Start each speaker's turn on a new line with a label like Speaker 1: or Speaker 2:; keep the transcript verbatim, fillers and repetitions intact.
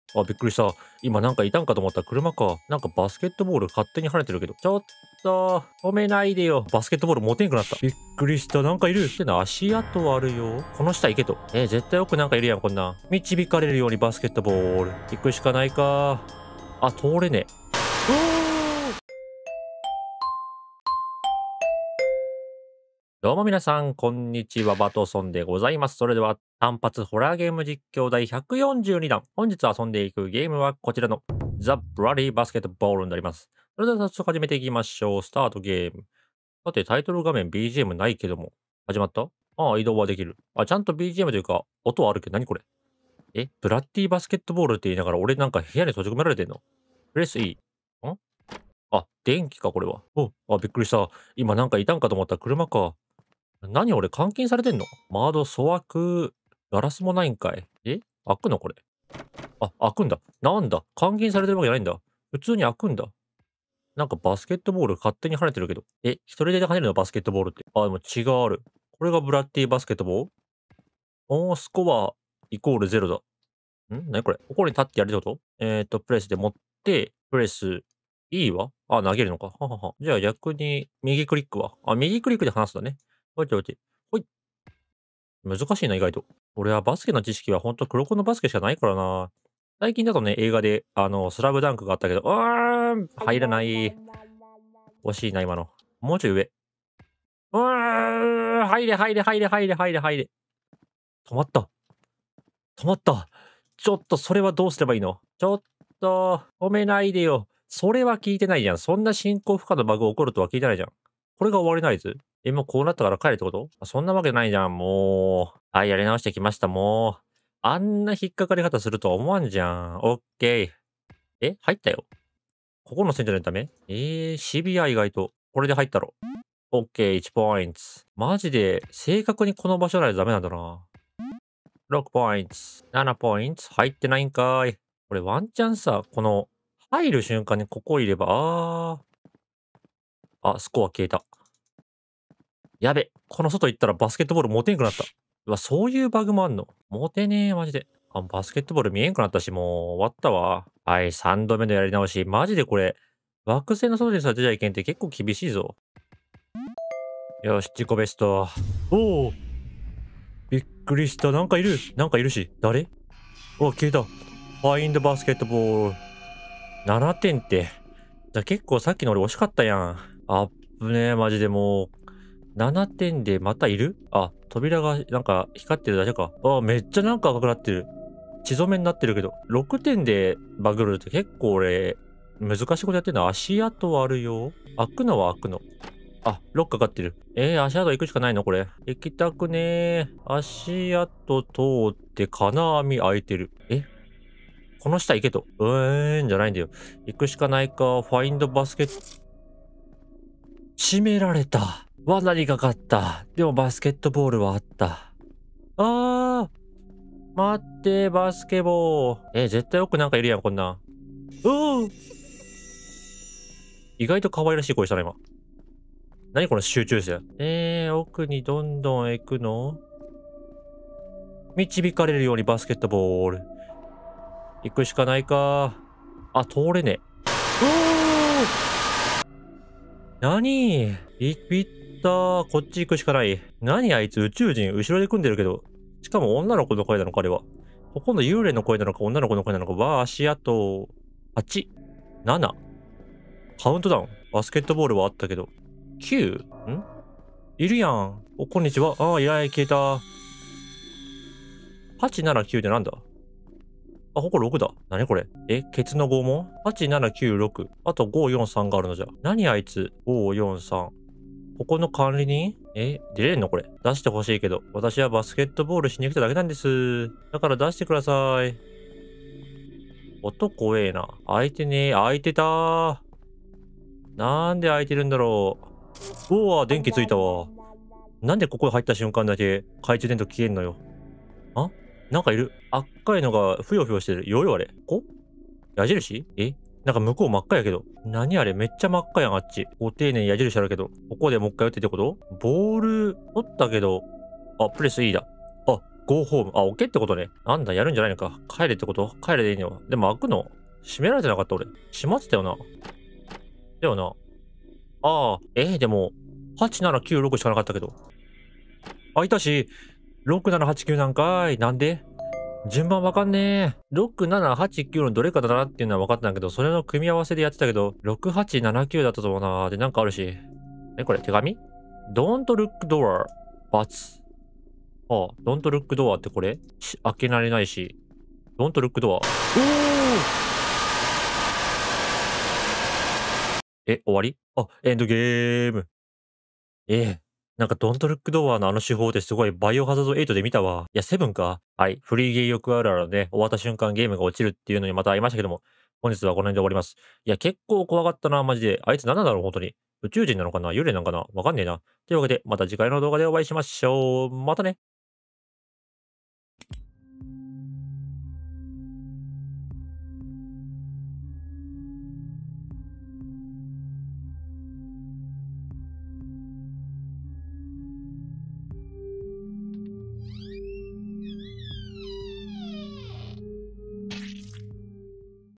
Speaker 1: あ、びっくりした。今なんかいたんかと思ったら車か。なんかバスケットボール勝手に跳ねてるけど。ちょっと、止めないでよ。バスケットボール持てんくなった。びっくりした。なんかいる。ってな、足跡あるよ。この下行けと。えー、絶対奥なんかいるやん、こんなん。導かれるようにバスケットボール。行くしかないか。あ、通れねえ。うおー、どうも皆さん、こんにちは、バトソンでございます。それでは、単発ホラーゲーム実況第ひゃくよんじゅうにだん。本日遊んでいくゲームはこちらのザ・ブラディバスケットボールになります。それでは早速始めていきましょう。スタートゲーム。さて、タイトル画面 ビージーエム ないけども。始まった。ああ、移動はできる。あ、ちゃんと ビージーエム というか、音はあるけど、何これ。え、ブラッディバスケットボールって言いながら俺なんか部屋に閉じ込められてんの？プレス E。んあ、電気か、これは。お、あ、びっくりした。今なんかいたんかと思ったら車か。何俺監禁されてんの？窓粗悪、ガラスもないんかい。え、開くのこれ。あ、開くんだ。なんだ、監禁されてるわけじゃないんだ。普通に開くんだ。なんかバスケットボール勝手に跳ねてるけど。え、一人で跳ねるのバスケットボールって。あ、でも違うある。これがブラッディバスケットボール。おー、スコアイコールゼロだ。ん何これ、ここに立ってやるってこと？えっ、ー、と、プレスで持って、プレス E はあ、投げるのか。ははは。じゃあ逆に右クリックはあ、右クリックで離すんだね。おいておいて。ほい。難しいな、意外と。俺はバスケの知識はほんと黒子のバスケしかないからな。最近だとね、映画で、あの、スラムダンクがあったけど、うーん、入らない。惜しいな、今の。もうちょい上。うーん、入れ、入れ、入れ、入れ、入れ、入れ。止まった。止まった。ちょっと、それはどうすればいいの？ちょっと、止めないでよ。それは聞いてないじゃん。そんな進行不可のバグ起こるとは聞いてないじゃん。これが終わりないず？え、もうこうなったから帰るってこと？あ、そんなわけないじゃん、もう。はい、やり直してきました、もう。あんな引っかかり方するとは思わんじゃん。オッケー。え、入ったよ。ここの線じゃないとダメ？えー、シビア意外と。これで入ったろ。オッケー、いちポイント。マジで、正確にこの場所ないとダメなんだな。ろくポイント。ななポイント。入ってないんかーい。これワンチャンさ、この、入る瞬間にここいれば、あー。あ、スコア消えた。やべ、この外行ったらバスケットボール持てんくなった。うわ、そういうバグもあんの？持てねえ、マジで。あ、バスケットボール見えんくなったし、もう終わったわ。はい、さんどめのやり直し。マジでこれ、惑星の外にさ出ちゃいけんって結構厳しいぞ。よし、自己ベスト。おお、びっくりした。なんかいる。なんかいるし。誰？お、消えた。ファインドバスケットボール。ななてんって。じゃ、結構さっきの俺惜しかったやん。あっぶねえ、マジでもう。ななてんでまたいる？あ、扉がなんか光ってるだけか。あ、めっちゃなんか赤くなってる。血染めになってるけど。ろくてんでバグるって結構俺、難しいことやってんの。足跡あるよ。開くのは開くの。あ、ロックかかってる。えー、足跡行くしかないのこれ。行きたくねー。足跡通って金網開いてる。え、この下行けと。うーん、じゃないんだよ。行くしかないか。ファインドバスケット。閉められた。罠にかかった。でもバスケットボールはあった。あー、待って、バスケボー。えー、絶対奥なんかいるやん、こんなん。うー、意外と可愛らしい声したな、今。何この集中性。えー、奥にどんどん行くの？導かれるようにバスケットボール。行くしかないか。あ、通れねえ。おー、なに？ビビったー。こっち行くしかない。何あいつ宇宙人後ろで組んでるけど。しかも女の子の声なのかあれは。ここの幽霊の声なのか女の子の声なのか。わー、足跡。はち、なな。カウントダウン。バスケットボールはあったけど。きゅう？ んいるやん。お、こんにちは。ああ、いらい、消えた。はち、なな、きゅうってなんだ？あ、こころくだ。なにこれ？え、ケツの拷問？ はち、なな、きゅう、ろく。あとご、よん、さんがあるのじゃ。何あいつ？ご、よん、さん。ここの管理人？え、出れんのこれ。出してほしいけど。私はバスケットボールしに来ただけなんです。だから出してください。音怖えな。開いてねえ。開いてたー。なんで開いてるんだろう。うわ、電気ついたわ。なんでここに入った瞬間だけ懐中電灯消えんのよ。あ、なんかいる。赤いのがふよふよしてる。よよあれ。こ？矢印？え、なんか向こう真っ赤やけど。何あれ、めっちゃ真っ赤やん、あっち。ご丁寧に矢印あるけど。ここでもう一回打ってってこと？ボール、取ったけど。あ、プレス E だ。あ、 ゴーホーム。あ、オッケーってことね。なんだ、やるんじゃないのか。帰れってこと帰れでいいの。でも開くの閉められてなかった俺。閉まってたよな。だよな。ああ、えー、でも、はち、なな、きゅう、ろくしかなかったけど。開いたし、ろく、なな、はち、きゅうなんかーい。なんで順番わかんねえ。ろく、なな、はち、きゅうのどれかだなっていうのは分かったんだけど、それの組み合わせでやってたけど、ろく、はち、なな、きゅうだったと思うな。で、なんかあるし。え、これ手紙 ?Don't look door. バツ。ああ、Don't look door ってこれし開けられないし。Don't look door. おおえ、終わりあ、エンドゲーム。ええ。なんかドントルックドアのあの手法ってすごいバイオハザードエイトで見たわ。いや、セブンか。はい。フリーゲーよくあるあるで、終わった瞬間ゲームが落ちるっていうのにまた会いましたけども、本日はこの辺で終わります。いや、結構怖かったな、マジで。あいつ何なんだろう、本当に。宇宙人なのかな幽霊なのかなわかんねえな。というわけで、また次回の動画でお会いしましょう。またね。